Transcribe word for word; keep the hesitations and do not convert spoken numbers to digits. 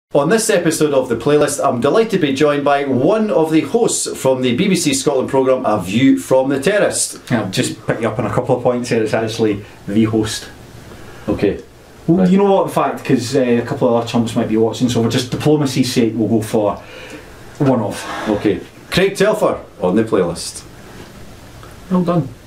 On this episode of The Playlist, I'm delighted to be joined by one of the hosts from the B B C Scotland programme A View From The Terrace. I'll just pick you up on a couple of points here. It's actually the host. Okay. Well, right. You know what, in fact, because uh, a couple of other chumps might be watching, so for just diplomacy's sake, we'll go for one off. Okay. Craig Telfer on The Playlist. Well done.